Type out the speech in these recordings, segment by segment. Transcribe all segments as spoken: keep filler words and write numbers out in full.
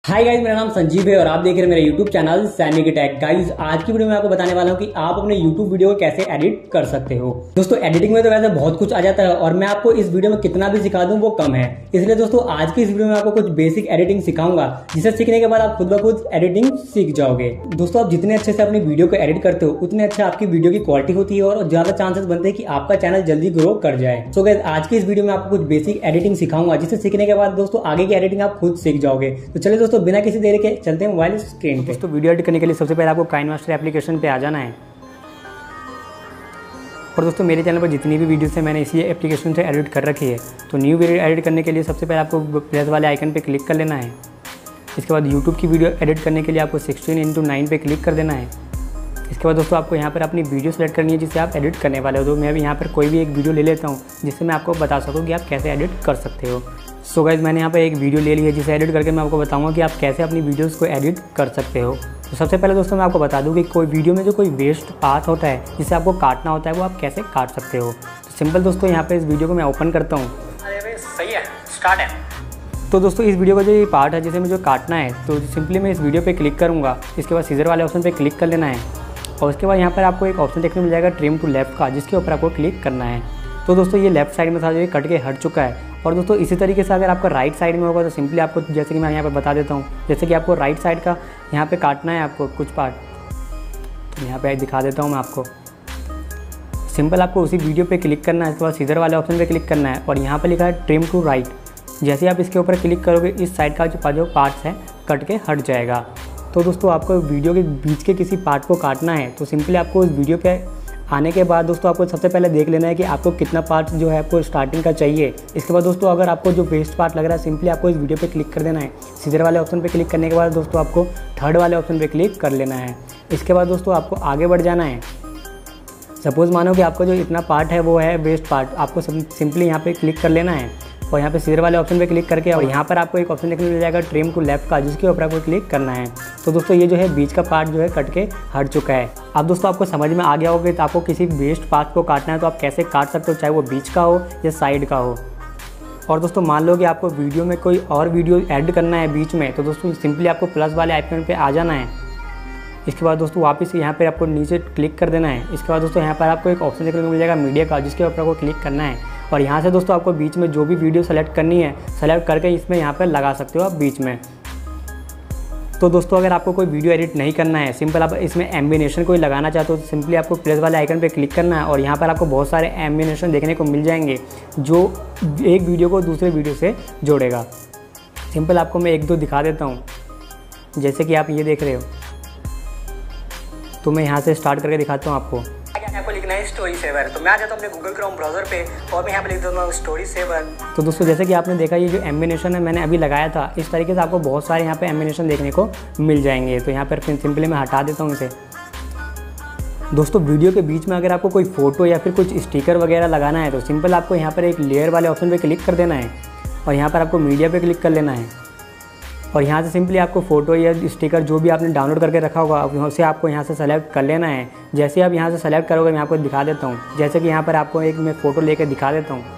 Hi guys, मेरा नाम संजीव है और आप देख रहे हैं मेरा YouTube channel Sainik tech. Guys, आज की वीडियो में आपको बताने वाला हूं कि आप अपने यूट्यूब वीडियो को कैसे एडिट कर सकते हो। दोस्तों, एडिटिंग में तो वैसे बहुत कुछ आ जाता है और मैं आपको इस वीडियो में कितना भी सिखा दूं वो कम है। इसलिए दोस्तों, आज की इस वीडियो में आपको कुछ बेसिक एडिटिंग सिखाऊंगा, जिसे सीखने के बाद आप खुद ब खुद एडिटिंग सीख जाओगे। दोस्तों, आप जितने अच्छे से अपनी वीडियो को एडिट करते हो उतने अच्छे आपकी वीडियो की क्वालिटी होती है और ज्यादा चांसेस बनते हैं कि आपका चैनल जल्दी ग्रो कर जाए। सो गाइस, आज की इस वीडियो में आपको कुछ बेसिक एडिटिंग सिखाऊंगा, जिसे सीखने के बाद दोस्तों आगे की एडिटिंग आप खुद सीख जाओगे। तो चलिए दोस्तों, बिना किसी देरी के चलते हैं मोबाइल स्क्रीन पे। दोस्तों, वीडियो एडिट करने के लिए सबसे पहले आपको काइनमास्टर एप्लीकेशन पे आ जाना है। और दोस्तों, मेरे चैनल पर जितनी भी वीडियोस है मैंने इसी एप्लीकेशन से एडिट कर रखी है। तो न्यू वीडियो एडिट करने के लिए सबसे पहले आपको प्लस वाले आइकन पे क्लिक कर लेना है। इसके बाद यूट्यूब की वीडियो एडिट करने के लिए आपको सिक्सटीन इंटू नाइन पे क्लिक कर देना है। इसके बाद दोस्तों, आपको यहाँ पर अपनी वीडियो सेलेक्ट करनी है जिसे आप एडिट करने वाले हो। तो मैं भी यहाँ पर कोई भी एक वीडियो ले लेता हूँ जिससे मैं आपको बता सकूँ कि आप कैसे एडिट कर सकते हो। सो गाइस, मैंने यहाँ पे एक वीडियो ले ली है जिसे एडिट करके मैं आपको बताऊंगा कि आप कैसे अपनी वीडियोस को एडिट कर सकते हो। तो सबसे पहले दोस्तों, मैं आपको बता दूं कि कोई वीडियो में जो कोई वेस्ट पार्ट होता है जिसे आपको काटना होता है वो आप कैसे काट सकते हो। तो सिंपल दोस्तों, यहाँ पे इस वीडियो को मैं ओपन करता हूँ। अरे भाई सही है, स्टार्ट है। तो दोस्तों, इस वीडियो का जो ये पार्ट है जिसे मुझे काटना है, तो सिंपली मैं इस वीडियो पर क्लिक करूँगा। इसके बाद सीजर वाले ऑप्शन पर क्लिक कर लेना है और उसके बाद यहाँ पर आपको एक ऑप्शन देखने मिल जाएगा ट्रिम टू लेफ्ट का, जिसके ऊपर आपको क्लिक करना है। तो दोस्तों, ये लेफ्ट साइड में था जो ये कट के हट चुका है। और दोस्तों, इसी तरीके से अगर आपका राइट साइड में होगा तो सिंपली आपको, जैसे कि मैं यहाँ पे बता देता हूँ, जैसे कि आपको राइट साइड का यहाँ पे काटना है आपको कुछ पार्ट, तो यहाँ पे दिखा देता हूँ मैं आपको। सिंपल आपको उसी वीडियो पे क्लिक करना है, इसके बाद सीजर वाले ऑप्शन पे क्लिक करना है और यहाँ पे लिखा है ट्रिम टू राइट। जैसे ही आप इसके ऊपर क्लिक करोगे, इस साइड का जो जो पार्ट्स है कट के हट जाएगा। तो दोस्तों, आपको वीडियो के बीच के किसी पार्ट को काटना है तो सिंपली आपको इस वीडियो पे आने के बाद दोस्तों आपको सबसे पहले देख लेना है कि आपको कितना पार्ट जो है आपको स्टार्टिंग का चाहिए। इसके बाद दोस्तों, अगर आपको जो वेस्ट पार्ट लग रहा है, सिंपली आपको इस वीडियो पे क्लिक कर देना है। सीजर वाले ऑप्शन पे क्लिक करने के बाद दोस्तों आपको थर्ड वाले ऑप्शन पे क्लिक कर लेना है। इसके बाद दोस्तों आपको आगे बढ़ जाना है। सपोज़ मानो कि आपको जो इतना पार्ट है वो है वेस्ट पार्ट, आपको सिंपली यहाँ पर क्लिक कर लेना है और यहाँ पे सीजर वाले ऑप्शन पे क्लिक करके और यहाँ पर आपको एक ऑप्शन देखने मिल जाएगा ट्रिम टू लेफ्ट का, जिसके ऊपर आपको क्लिक करना है। तो दोस्तों, ये जो है बीच का पार्ट जो है कट के हट चुका है। अब दोस्तों, आपको समझ में आ गया होगा कि आपको किसी वेस्ट पार्ट को काटना है तो आप कैसे काट सकते हो, चाहे वो बीच का हो या साइड का हो। और दोस्तों, मान लो कि आपको वीडियो में कोई और वीडियो ऐड करना है बीच में, तो दोस्तों सिंपली आपको प्लस वाले आइकन पर आ जाना है। इसके बाद दोस्तों वापस यहाँ पर आपको नीचे क्लिक कर देना है। इसके बाद दोस्तों यहाँ पर आपको एक ऑप्शन देखने को मिल जाएगा मीडिया का, जिसके ऊपर आपको क्लिक करना है और यहाँ से दोस्तों आपको बीच में जो भी वीडियो सेलेक्ट करनी है सेलेक्ट करके इसमें यहाँ पर लगा सकते हो आप बीच में। तो दोस्तों, अगर आपको कोई वीडियो एडिट नहीं करना है, सिंपल आप इसमें एम्बिनेशन कोई लगाना चाहते हो तो सिंपली आपको प्लस वाले आइकन पे क्लिक करना है और यहाँ पर आपको बहुत सारे एम्बिनेशन देखने को मिल जाएंगे जो एक वीडियो को दूसरे वीडियो से जोड़ेगा। सिंपल आपको मैं एक दो दिखा देता हूँ, जैसे कि आप ये देख रहे हो। तो मैं यहाँ से स्टार्ट करके दिखाता हूँ आपको। आपको लिखना है स्टोरी सेवर, तो मैं आ जाता हूँ अपने गूगल क्रोम ब्राउजर पे और मैं यहाँ पे लिख देता हूँ स्टोरी सेवर। तो दोस्तों, जैसे कि आपने देखा, ये जो एम्बिनेशन है मैंने अभी लगाया था, इस तरीके से आपको बहुत सारे यहाँ पे एम्बिनेशन देखने को मिल जाएंगे। तो यहाँ पर सिंपली मैं हटा देता हूँ इसे। दोस्तों, वीडियो के बीच में अगर आपको कोई फोटो या फिर कुछ स्टिकर वगैरह लगाना है तो सिंपल आपको यहाँ पर एक लेयर वाले ऑप्शन पर क्लिक कर देना है और यहाँ पर आपको मीडिया पर क्लिक कर लेना है और यहाँ से सिंपली आपको फ़ोटो या स्टिकर जो भी आपने डाउनलोड करके रखा होगा उसे आपको यहाँ से सेलेक्ट कर लेना है। जैसे आप यहाँ से सेलेक्ट करोगे, मैं आपको दिखा देता हूँ। जैसे कि यहाँ पर आपको एक मैं फ़ोटो लेकर दिखा देता हूँ।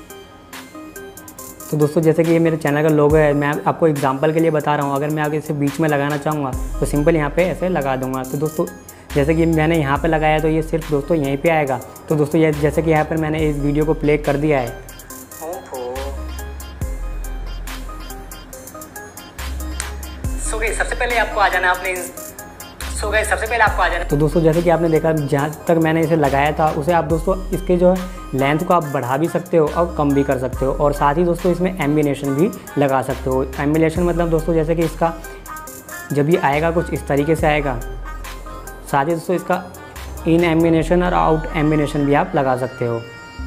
तो दोस्तों, जैसे कि ये मेरे चैनल का लोगो है, मैं आपको एग्जांपल के लिए बता रहा हूँ। अगर मैं आगे इसे बीच में लगाना चाहूँगा तो सिंपल यहाँ पर ऐसे लगा दूँगा। तो दोस्तों, जैसे कि मैंने यहाँ पर लगाया तो ये सिर्फ दोस्तों यहीं पर आएगा। तो दोस्तों, ये जैसे कि यहाँ पर मैंने इस वीडियो को प्ले कर दिया है। सो गाइस, सबसे पहले आपको आ जाना अपने सो गाइस सबसे पहले आपको आ जाना तो दोस्तों, जैसे कि आपने देखा, जहाँ तक मैंने इसे लगाया था उसे आप दोस्तों इसके जो है लेंथ को आप बढ़ा भी सकते हो और कम भी कर सकते हो। और साथ ही दोस्तों इसमें एम्बिनेशन भी लगा सकते हो। एम्बिनेशन मतलब दोस्तों, जैसे कि इसका जब ये आएगा कुछ इस तरीके से आएगा। साथ ही दोस्तों इसका इन एम्बिनेशन और आउट एम्बिनेशन भी आप लगा सकते हो।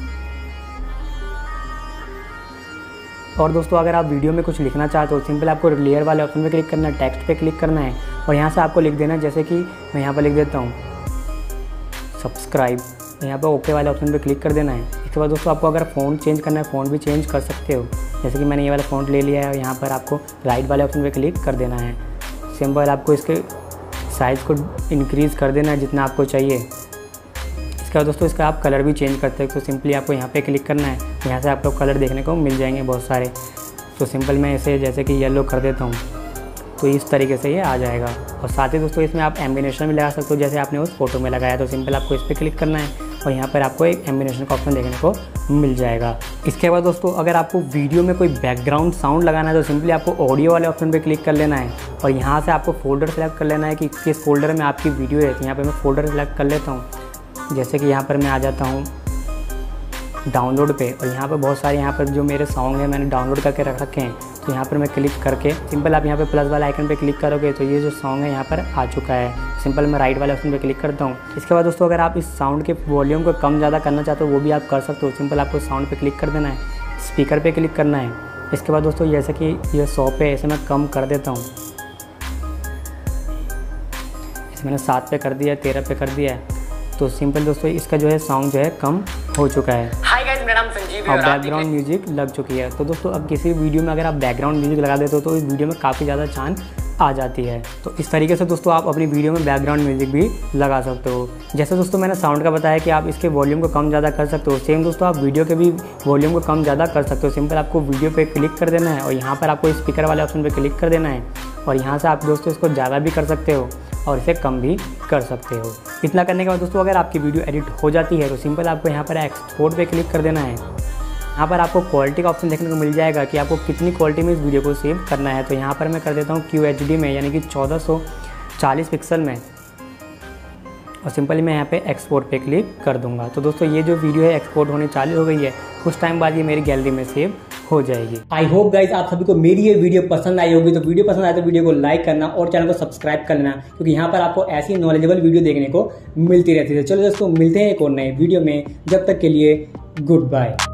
और दोस्तों, अगर आप वीडियो में कुछ लिखना चाहते हो, सिंपल आपको लेयर वाले ऑप्शन पे क्लिक करना है, टेक्स्ट पे क्लिक करना है और यहाँ से आपको लिख देना है। जैसे कि मैं यहाँ पर लिख देता हूँ सब्सक्राइब, यहाँ पर ओके वाले ऑप्शन पे क्लिक कर देना है। इसके बाद दोस्तों, आपको अगर फ़ॉन्ट चेंज करना है, फ़ॉन्ट भी चेंज कर सकते हो। जैसे कि मैंने ये वाला फ़ॉन्ट ले लिया है और यहाँ पर आपको राइट वाले ऑप्शन पर क्लिक कर देना है। सिंपल आपको इसके साइज़ को इंक्रीज़ कर देना है जितना आपको चाहिए। इसके बाद दोस्तों, इसका आप कलर भी चेंज करते हैं। तो सिंपली आपको यहाँ पे क्लिक करना है, यहाँ से आपको कलर देखने को मिल जाएंगे बहुत सारे। तो सिंपल मैं इसे जैसे कि येलो कर देता हूँ। तो इस तरीके से ये आ जाएगा। और साथ ही दोस्तों इसमें आप एम्बिनेशन भी लगा सकते हो, जैसे आपने उस फोटो में लगाया तो सिंपल आपको इस पर क्लिक करना है और यहाँ पर आपको एक एम्बिनेशन का ऑप्शन देखने को मिल जाएगा। इसके बाद दोस्तों अगर आपको वीडियो में कोई बैकग्राउंड साउंड लगाना है तो सिंपली आपको ऑडियो वाले ऑप्शन पे क्लिक कर लेना है और यहाँ से आपको फोल्डर सेलेक्ट कर लेना है कि किस फोल्डर में आपकी वीडियो है। तो यहाँ पर मैं फोल्डर सेलेक्ट कर लेता हूँ, जैसे कि यहाँ पर मैं आ जाता हूँ डाउनलोड पे और यहाँ पर बहुत सारे यहाँ पर जो मेरे सॉन्ग हैं मैंने डाउनलोड करके रख रखे हैं। तो यहाँ पर मैं क्लिक करके सिंपल आप यहाँ पे प्लस वाला आइकन पे क्लिक करोगे तो ये जो सॉन्ग है यहाँ पर आ चुका है। सिंपल मैं राइट वाले ऑप्शन पे क्लिक करता हूँ। इसके बाद दोस्तों अगर आप इस साउंड के वॉल्यूम को कम ज़्यादा करना चाहते हो वो भी आप कर सकते हो। सिंपल आपको साउंड पे क्लिक कर देना है, स्पीकर पे क्लिक करना है। इसके बाद दोस्तों जैसे कि ये सौ पे ऐसे मैं कम कर देता हूँ, इसे मैंने सात पे कर दिया, तेरह पे कर दिया है। तो सिंपल दोस्तों इसका जो है साउंड जो है कम हो चुका है। हाय गाइस, मेरा नाम संजीव है और बैकग्राउंड म्यूजिक लग चुकी है। तो दोस्तों अब किसी वीडियो में अगर आप बैकग्राउंड म्यूजिक लगा देते हो तो इस वीडियो में काफ़ी ज़्यादा चांद आ जाती है। तो इस तरीके से दोस्तों आप अपनी वीडियो में बैकग्राउंड म्यूजिक भी लगा सकते हो। जैसे दोस्तों मैंने साउंड का बताया कि आप इसके वॉल्यूम को कम ज़्यादा कर सकते हो, सेम दोस्तों आप वीडियो के भी वॉल्यूम को कम ज़्यादा कर सकते हो। सिंपल आपको वीडियो पे क्लिक कर देना है और यहाँ पर आपको स्पीकर वाले ऑप्शन पे क्लिक कर देना है और यहाँ से आप दोस्तों इसको ज़्यादा भी कर सकते हो और इसे कम भी कर सकते हो। इतना करने के बाद दोस्तों अगर आपकी वीडियो एडिट हो जाती है तो सिंपल आपको यहाँ पर एक्सपोर्ट पे क्लिक कर देना है। यहाँ पर आपको क्वालिटी का ऑप्शन देखने को मिल जाएगा कि आपको कितनी क्वालिटी में इस वीडियो को सेव करना है। तो यहाँ पर मैं कर देता हूँ क्यू एच डी में, यानी कि चौदह सौ चालीस पिक्सल में और सिंपली मैं यहाँ पे एक्सपोर्ट पे क्लिक कर दूंगा। तो दोस्तों ये जो वीडियो है एक्सपोर्ट होने चालू हो गई है, कुछ टाइम बाद ये मेरी गैलरी में सेव हो जाएगी। आई होप गाइज आप सभी को मेरी ये वीडियो पसंद आई होगी। तो वीडियो पसंद आए तो वीडियो को लाइक करना और चैनल को सब्सक्राइब कर लेना, क्योंकि यहाँ पर आपको ऐसी नॉलेजेबल वीडियो देखने को मिलती रहती है। चलो दोस्तों मिलते हैं एक और नए वीडियो में, जब तक के लिए गुड बाय।